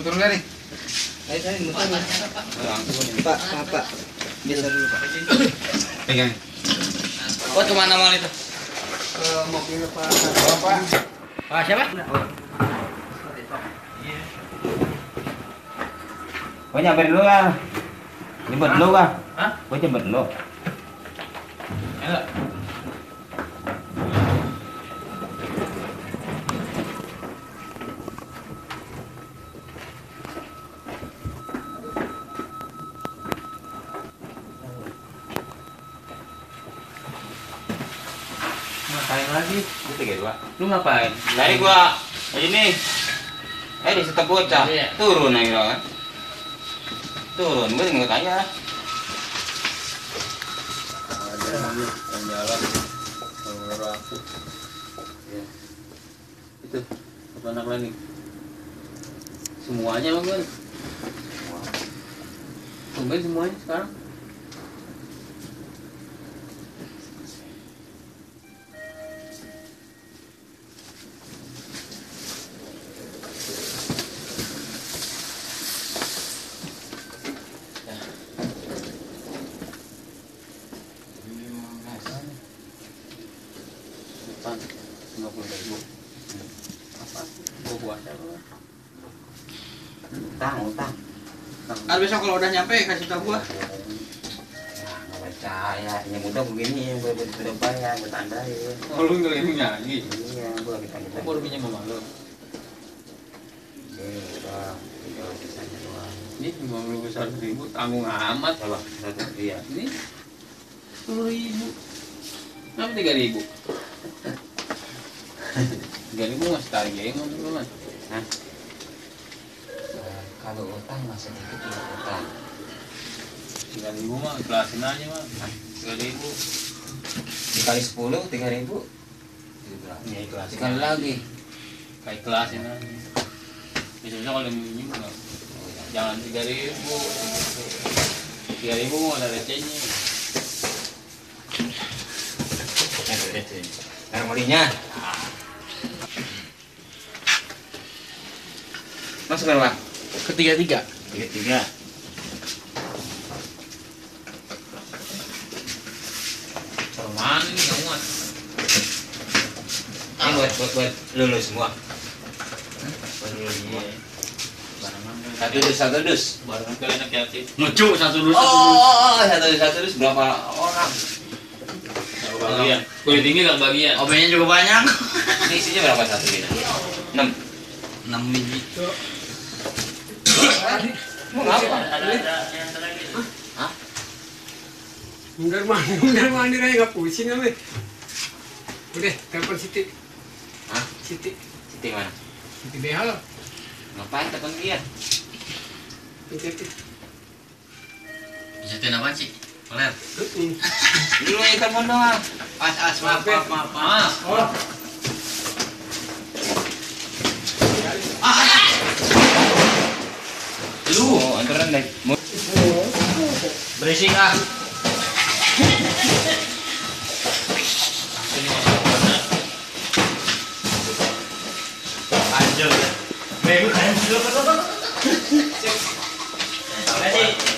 turun nih. Ayo muter. Pak. Biasa dulu, Pak. Pegang. Buat kemana mal itu? Ke mobil Pak. Bapak. Pak siapa? Kau nyamper dulu lah. Jemput dulu kah? Hah? Kau jemput dulu. Enggak. Ngapain lagi? Itu 32. Lu ngapain? Tadi gua ini. Di stop bocah. Iya. Turun aja kan. Turun, gua tinggal tanya. Ada mobil yang jalan. Kalau aku. Ya. Itu apa anak lagi? Semuanya Bang Gun. Tumben semuanya sekarang. Depan 50.000. Apa? Gua puasa apa? Utang. Kan besok kalau udah nyampe kasih tau gua. Nggak percaya. Yang muda begini, gua udah bayar, gua tandain. Oh, lu ngeling nyanyi. Iya, gua kita Kok baru pinjam sama lu? udah, tinggal sisanya doang. Ini 51.000 tanggung amat. Coba, satu, iya. Ini 10.000. Kenapa 3.000? 3.000 masih tarik ya, lu Mas. Hah? Kalau utang masih dikit ya utang. 3.000 mah ikhlasin aja mah. 3.000. Dikali 10, 3.000. Ya ikhlasin. Sekali lagi. Kayak ikhlasin aja. Biasanya kalau minjem enggak. Jangan 3.000. 3.000 mau ada recehnya. Memorinya. Masuk berapa? Ketiga-tiga. 33. Perman ini enggak muat. Ini buat lulu semua. Buat lulu semua. Satu dus. Barengan kalian hati-hati. Lucu satu dulu. Satu dus berapa orang? Enggak bagian. Kulit tinggi enggak bagian. OB-nya juga banyak. Ini isinya berapa satu ini? 6. 6 biji. Mau ngapa? Hah? Mundar mandir aja nggak pusing apa? Udah, telepon Siti. Hah? Siti Mana? BH lo. Ngapain telepon dia? Siti. Bisa apa sih? Peler. Dulu yang telepon doang. Maaf. Oh, Lu antaran deh. Berisik ah. Anjir. Minggu kan. Terima kasih.